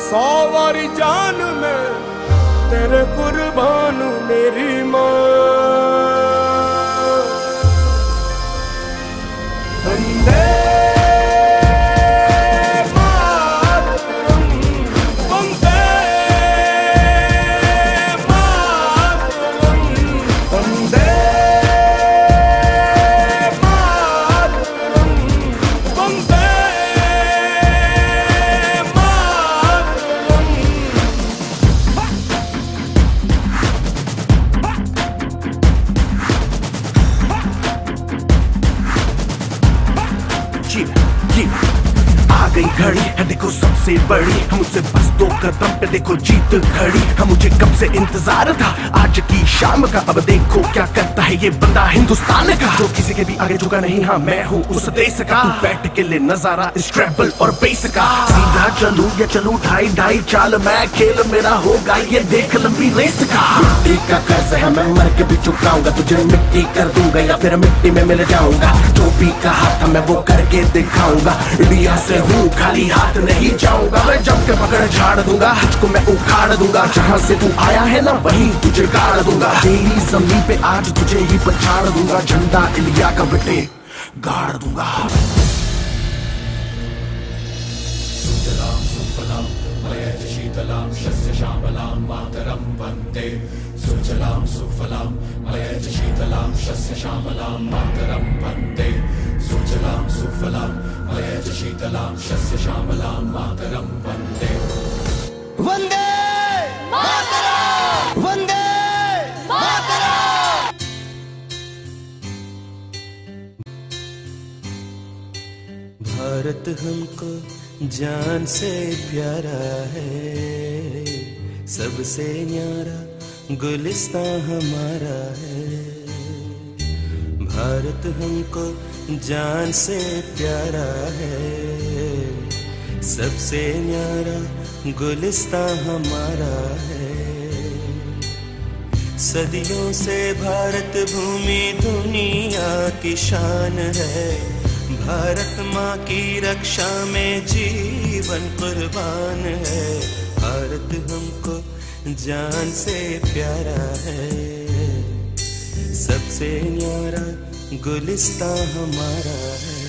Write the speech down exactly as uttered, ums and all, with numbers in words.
सौ वारी जान में तेरे कुर्बान मेरी माँ। वंदे मातरम, वंदे मातरम, वंदे मातरम, वंदे आ गई घड़ी है देखो सबसे बड़ी, हम मुझसे बस दो कदम पे देखो जीत खड़ी। हम मुझे कब से इंतजार था आज की शाम का, अब देखो क्या करता है ये बंदा हिंदुस्तान का, जो किसी के भी आगे झुका नहीं। हाँ मैं हूँ उस देश का, तू बैठ के ले नजारा इस ट्रैवल और बेस का। सीधा चलूं या चलूं ढाई ढाई चाल, मैं खेल मेरा होगा ये देख लंबी रेस का। मिट्टी का कर्ज है मैं मर के भी चुकाऊंगा, तुझे मिट्टी कर दूंगा या फिर मिट्टी में मिल जाऊंगा। जो भी कहा था मैं वो करके दिखाऊंगा, इंडिया से हूँ खाली हाथ नहीं जाऊंगा। मैं जम के पकड़ झाड़ दूंगा, तुझको मैं उखाड़ दूंगा। जहाँ से तू आया है ना वहीं तुझे गाड़ दूंगा। तेरी जमीन पे आज तुझे ही पछाड़ दूंगा, झंडा इंडिया का बेटे गाड़ दूंगा। सुजलां सुफलां मयज शीतलां शस्य श्यामलां मातरं वन्दे। सुजलां सुफलां मयज शीतलां शस्य श्यामलां मातरं वन्दे। सुजलां सुफलां मयज शीतलां शस्य श्यामलां मातरं वन्दे। वंदे मातरम, वंदे मातरम। भारत हमको जान से प्यारा है, सबसे न्यारा गुलिस्तां हमारा है। भारत हमको जान से प्यारा है, सबसे न्यारा गुलिस्तां हमारा है। सदियों से भारत भूमि दुनिया की शान है, भारत माँ की रक्षा में जीवन कुर्बान है। भारत हमको जान से प्यारा है, सबसे न्यारा गुलिस्तां हमारा है।